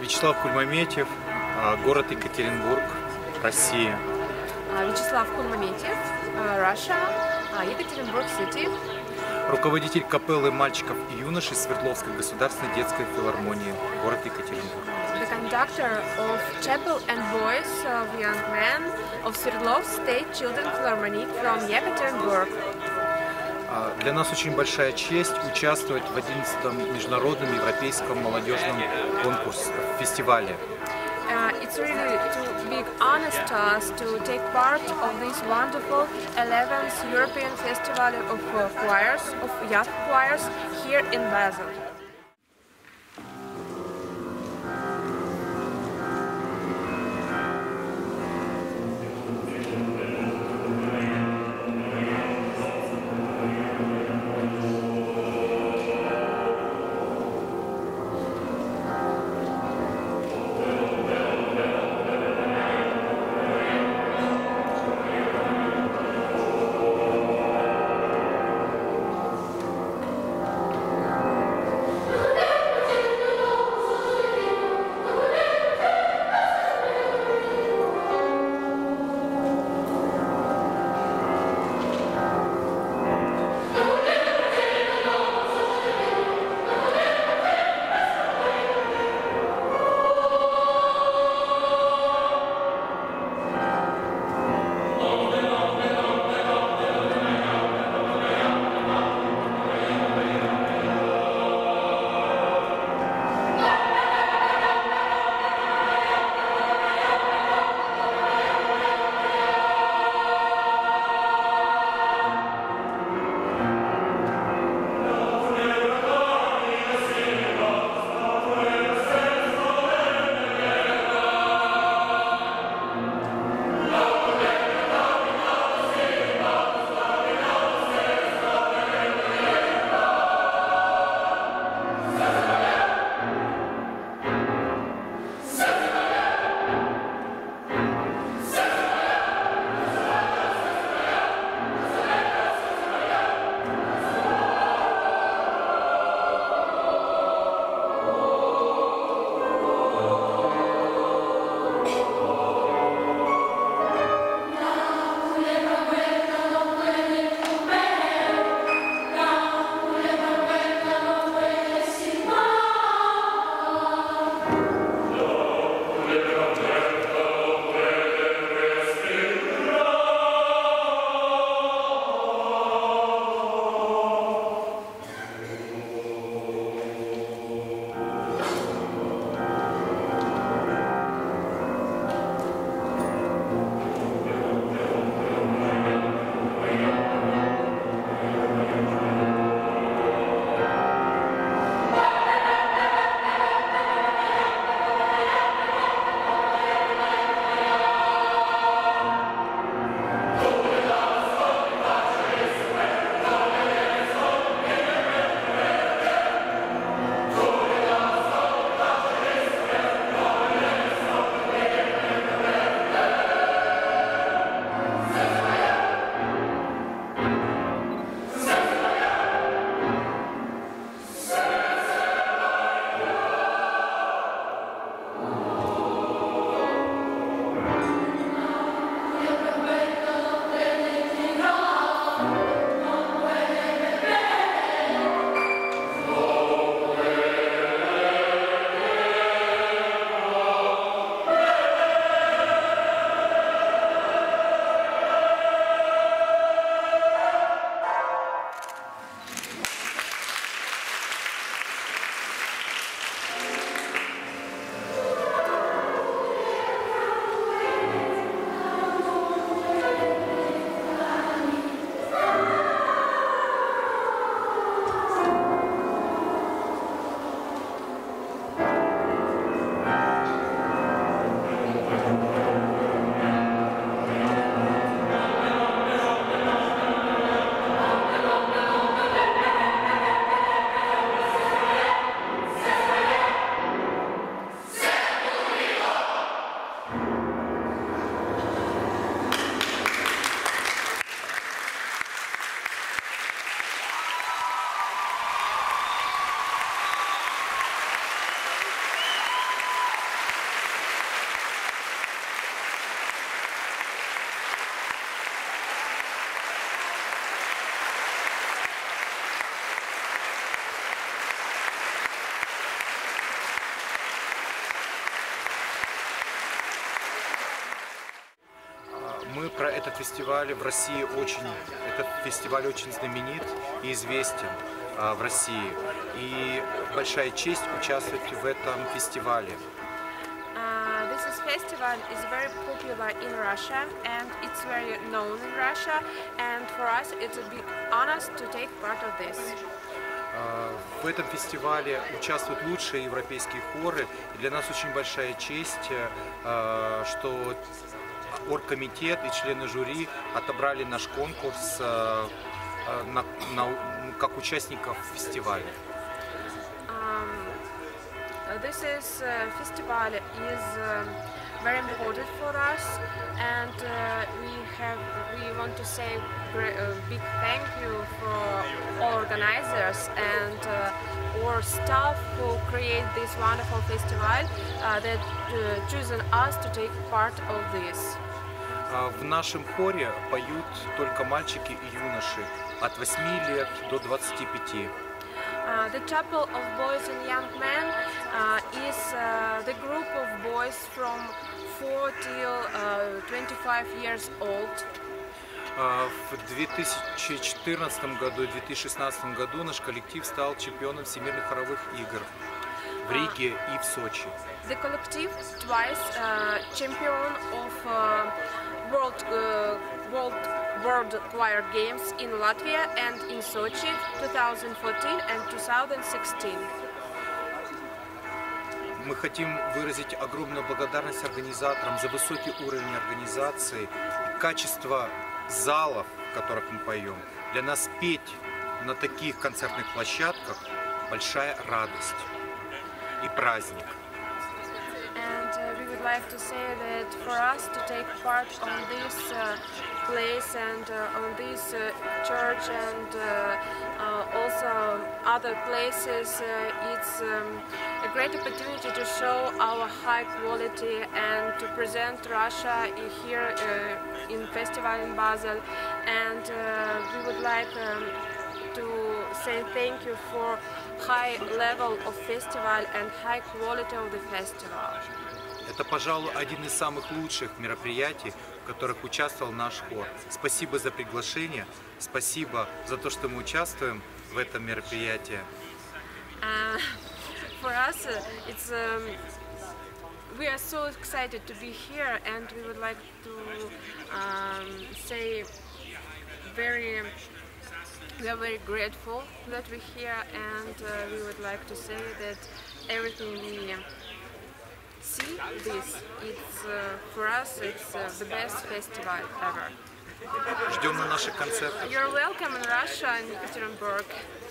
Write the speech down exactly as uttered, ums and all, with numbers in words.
Вячеслав Кульмаметьев, город Екатеринбург, Россия. Вячеслав Кульмаметьев, Russia, Екатеринбург City. Руководитель капеллы мальчиков и юношей Свердловской государственной детской филармонии, город Екатеринбург. The conductor of chapel and voice of young men of Sverdlovsk State Children Philharmonic from Yekaterinburg. Для нас очень большая честь участвовать в одиннадцатом международном европейском молодежном конкурсе, фестивале. Uh, it's really a big honor to us to take part of this wonderful eleventh European Festival of uh, choirs, of youth choirs here in Basel. этот фестиваль в России очень, этот фестиваль очень знаменит и известен а, в России. И большая честь участвовать в этом фестивале. Uh, this is festival is very popular in Russia and it's very known in Russia, and for us it's a big honor to take part of this. В этом фестивале участвуют лучшие европейские хоры. И для нас очень большая честь, что оргкомитет и члены жюри отобрали наш конкурс на, на, как участников фестиваля. This is uh, festival is uh, very important for us, and uh, we have we want to say a big thank you for all organizers and uh, our staff who create this wonderful festival uh, that uh, chosen us to take part of this. В нашем хоре поют только мальчики и юноши от восьми лет до двадцати пяти. Uh, the chapel of boys and young men uh, is uh, the group of boys from four till uh, twenty-five years old. В две тысячи четырнадцатом году и две тысячи шестнадцатом году наш коллектив стал чемпионом всемирных хоровых игр в Риге и в Сочи. The collective twice uh, champion of uh, world uh, world World Choir Games in Latvia and in Sochi twenty fourteen and twenty sixteen. Мы хотим выразить огромную благодарность организаторам за высокий уровень организации и качество залов, в которых мы поем. Для нас петь на таких концертных площадках большая радость и праздник. And uh, we would like to say that for us to take part on this uh, place and uh, on this uh, church and uh, uh, also other places, uh, it's um, a great opportunity to show our high quality and to present Russia here uh, in festival in Basel. And uh, we would like um, to say thank you for high level of festival and high quality of the festival. Это, пожалуй, один из самых лучших мероприятий, в которых участвовал наш хор. Спасибо за приглашение, спасибо за то, что мы участвуем в этом мероприятии. Uh, for us, uh, it's um, we are so excited to be here, and we would like to um, say very. We are very grateful that we're here, and uh, we would like to say that everything we see this, it's uh, for us, it's uh, the best festival ever. Ждем на наших концертах. You're welcome in Russia and Ekaterinburg.